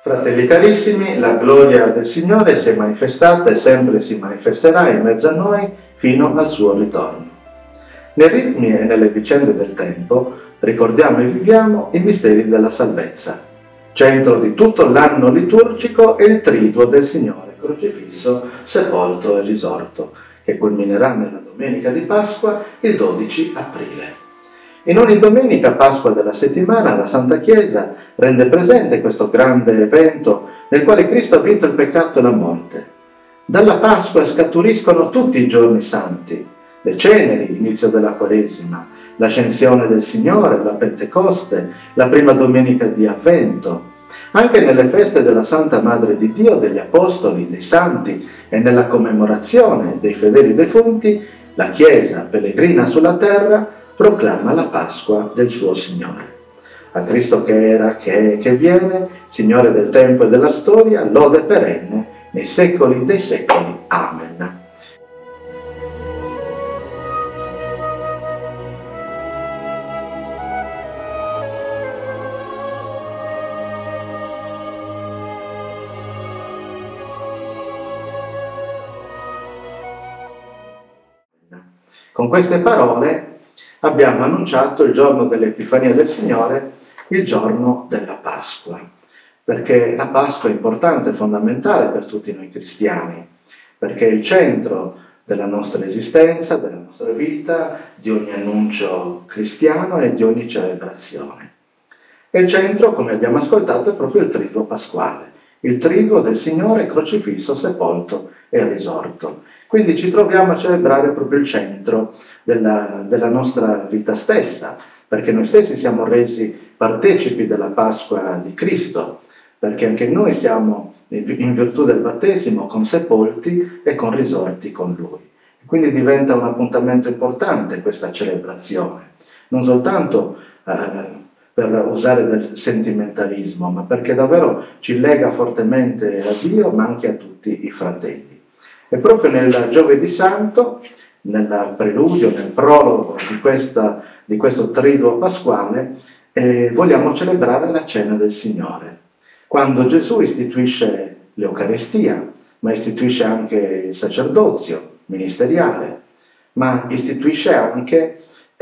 Fratelli carissimi, la gloria del Signore si è manifestata e sempre si manifesterà in mezzo a noi fino al suo ritorno. Nei ritmi e nelle vicende del tempo ricordiamo e viviamo i misteri della salvezza. Centro di tutto l'anno liturgico è il triduo del Signore crocifisso, sepolto e risorto, che culminerà nella domenica di Pasqua il 12 aprile. In ogni domenica Pasqua della settimana la Santa Chiesa rende presente questo grande evento nel quale Cristo ha vinto il peccato e la morte. Dalla Pasqua scaturiscono tutti i giorni santi, le ceneri, inizio della Quaresima, l'ascensione del Signore, la Pentecoste, la prima domenica di Avvento. Anche nelle feste della Santa Madre di Dio, degli Apostoli, dei Santi e nella commemorazione dei fedeli defunti, la Chiesa, pellegrina sulla terra, proclama la Pasqua del suo Signore. A Cristo che era, che è, che viene, Signore del tempo e della storia, lode perenne nei secoli dei secoli. Amen. Con queste parole abbiamo annunciato il giorno dell'Epifania del Signore, il giorno della Pasqua, perché la Pasqua è importante e fondamentale per tutti noi cristiani, perché è il centro della nostra esistenza, della nostra vita, di ogni annuncio cristiano e di ogni celebrazione. E il centro, come abbiamo ascoltato, è proprio il triduo pasquale, il triduo del Signore crocifisso, sepolto e risorto. Quindi ci troviamo a celebrare proprio il centro della nostra vita stessa, perché noi stessi siamo resi partecipi della Pasqua di Cristo, perché anche noi siamo, in virtù del battesimo, consepolti e conrisorti con Lui. Quindi diventa un appuntamento importante questa celebrazione, non soltanto per usare del sentimentalismo, ma perché davvero ci lega fortemente a Dio, ma anche a tutti i fratelli. E proprio nel Giovedì Santo, nel preludio, nel prologo di questo triduo pasquale, vogliamo celebrare la cena del Signore, quando Gesù istituisce l'Eucaristia, ma istituisce anche il sacerdozio ministeriale, ma istituisce anche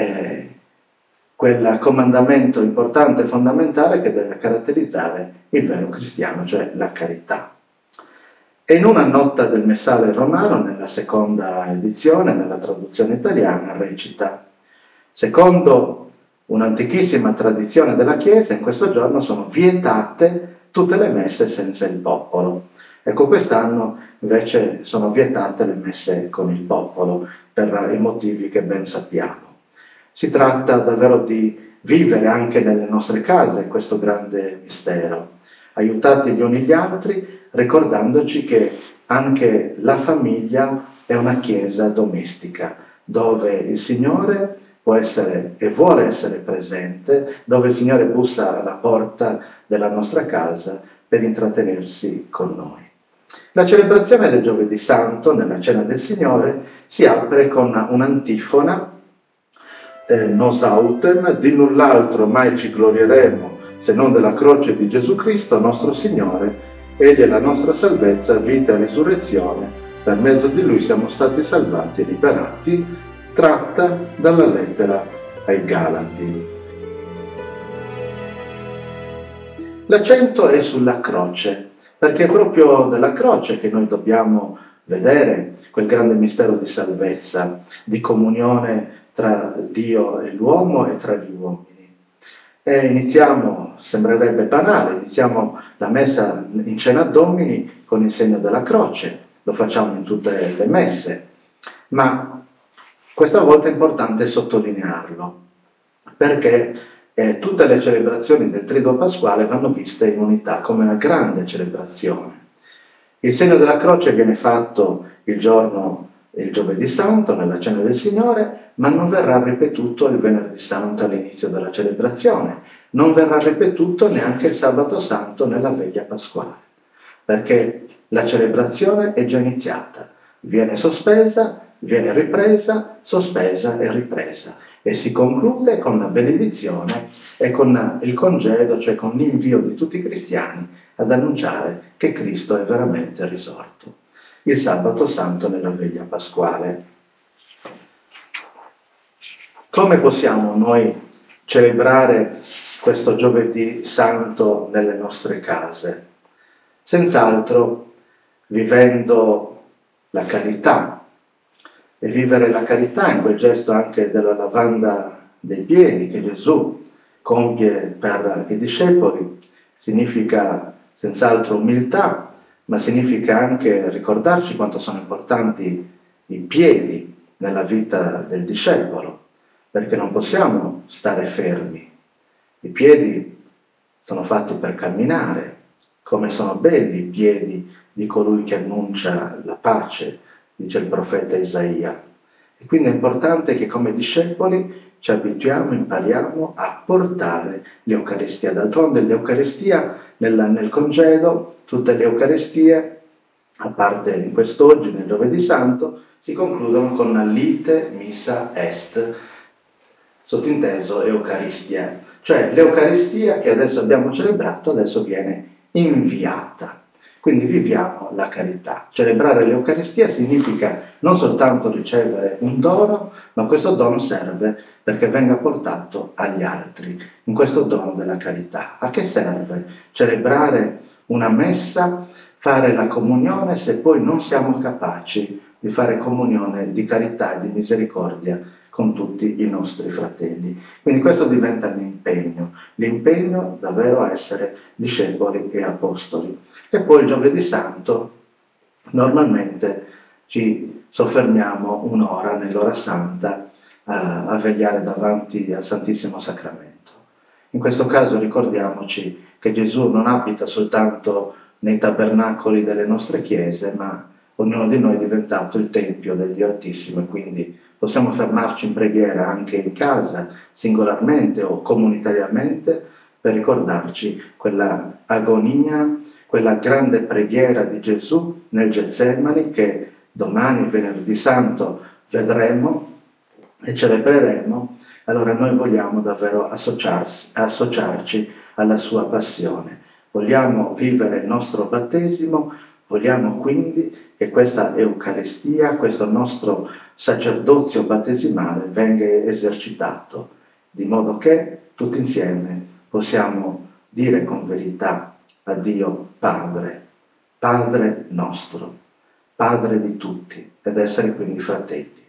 quel comandamento importante e fondamentale che deve caratterizzare il vero cristiano, cioè la carità. E in una nota del Messale romano, nella seconda edizione, nella traduzione italiana, recita: secondo un'antichissima tradizione della Chiesa, in questo giorno sono vietate tutte le messe senza il popolo. Ecco, quest'anno invece sono vietate le messe con il popolo, per i motivi che ben sappiamo. Si tratta davvero di vivere anche nelle nostre case questo grande mistero, aiutati gli uni gli altri, ricordandoci che anche la famiglia è una chiesa domestica, dove il Signore può essere e vuole essere presente, dove il Signore bussa alla porta della nostra casa per intrattenersi con noi. La celebrazione del Giovedì Santo, nella Cena del Signore, si apre con un'antifona, nos autem, di null'altro mai ci glorieremo se non della croce di Gesù Cristo, nostro Signore. Egli è la nostra salvezza, vita e risurrezione, per mezzo di Lui siamo stati salvati e liberati, tratta dalla lettera ai Galati. L'accento è sulla croce, perché è proprio dalla croce che noi dobbiamo vedere quel grande mistero di salvezza, di comunione tra Dio e l'uomo e tra gli uomini. E iniziamo, sembrerebbe banale, iniziamo la messa in cena Domini con il segno della croce, lo facciamo in tutte le messe, ma questa volta è importante sottolinearlo, perché tutte le celebrazioni del Triduo Pasquale vanno viste in unità, come una grande celebrazione. Il segno della croce viene fatto il Giovedì Santo, nella Cena del Signore, ma non verrà ripetuto il Venerdì Santo all'inizio della celebrazione, non verrà ripetuto neanche il Sabato Santo nella Veglia Pasquale, perché la celebrazione è già iniziata, viene sospesa, viene ripresa, sospesa e ripresa. e si conclude con la benedizione e con il congedo, cioè con l'invio di tutti i cristiani ad annunciare che Cristo è veramente risorto. Il sabato santo nella veglia pasquale. Come possiamo noi celebrare questo giovedì santo nelle nostre case? Senz'altro vivendo la carità, e vivere la carità in quel gesto anche della lavanda dei piedi che Gesù compie per i discepoli significa senz'altro umiltà, ma significa anche ricordarci quanto sono importanti i piedi nella vita del discepolo, perché non possiamo stare fermi. I piedi sono fatti per camminare, come sono belli i piedi di colui che annuncia la pace, dice il profeta Isaia. E quindi è importante che come discepoli ci abituiamo, impariamo a portare l'Eucaristia. D'altronde l'Eucaristia nel congedo, tutte le Eucaristie, a parte in quest'oggi, nel giovedì santo, si concludono con lite missa est, sottinteso Eucaristia. Cioè l'Eucaristia che adesso abbiamo celebrato adesso viene inviata. Quindi viviamo la carità. Celebrare l'Eucaristia significa non soltanto ricevere un dono, ma questo dono serve perché venga portato agli altri, in questo dono della carità. A che serve celebrare una messa, fare la comunione, se poi non siamo capaci di fare comunione di carità e di misericordia con tutti i nostri fratelli? Quindi questo diventa l'impegno davvero a essere discepoli e apostoli. E poi il giovedì santo normalmente ci soffermiamo un'ora nell'ora santa a vegliare davanti al Santissimo Sacramento. In questo caso ricordiamoci che Gesù non abita soltanto nei tabernacoli delle nostre chiese, ma ognuno di noi è diventato il Tempio del Dio Altissimo e quindi possiamo fermarci in preghiera anche in casa, singolarmente o comunitariamente, per ricordarci quella agonia, quella grande preghiera di Gesù nel Getsemani che domani, venerdì santo, vedremo e celebreremo. Allora noi vogliamo davvero associarci alla sua passione. Vogliamo vivere il nostro battesimo, vogliamo quindi che questa Eucaristia, questo nostro sacerdozio battesimale venga esercitato, di modo che tutti insieme possiamo dire con verità a Dio Padre, Padre nostro, Padre di tutti, ed essere quindi fratelli.